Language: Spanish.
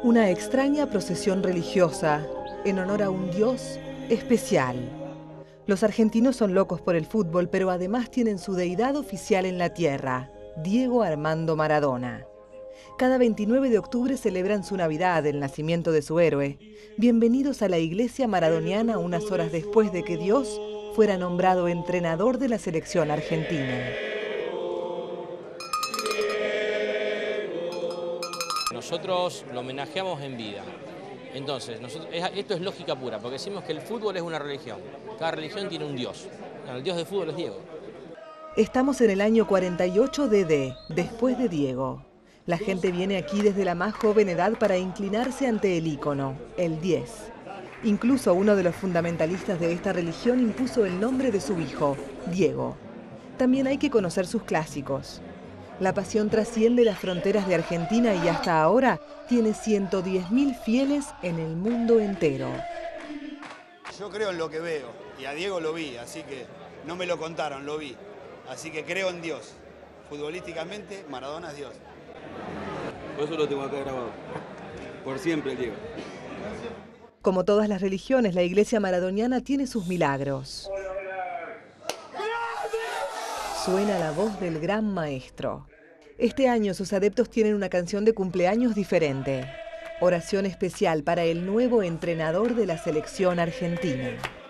Una extraña procesión religiosa en honor a un dios especial. Los argentinos son locos por el fútbol, pero además tienen su deidad oficial en la tierra, Diego Armando Maradona. Cada 29 de octubre celebran su Navidad, el nacimiento de su héroe. Bienvenidos a la iglesia maradoniana unas horas después de que Dios fuera nombrado entrenador de la selección argentina. Nosotros lo homenajeamos en vida. Entonces, esto es lógica pura, porque decimos que el fútbol es una religión. Cada religión tiene un dios. El dios del fútbol es Diego. Estamos en el año 48 DD, después de Diego. La gente viene aquí desde la más joven edad para inclinarse ante el ícono, el 10. Incluso uno de los fundamentalistas de esta religión impuso el nombre de su hijo, Diego. También hay que conocer sus clásicos. La pasión trasciende las fronteras de Argentina y hasta ahora tiene 110.000 fieles en el mundo entero. Yo creo en lo que veo y a Diego lo vi, así que no me lo contaron, lo vi. Así que creo en Dios. Futbolísticamente, Maradona es Dios. Por eso lo tengo acá grabado. Por siempre, Diego. Como todas las religiones, la iglesia maradoniana tiene sus milagros. Suena la voz del gran maestro. Este año sus adeptos tienen una canción de cumpleaños diferente. Oración especial para el nuevo entrenador de la selección argentina.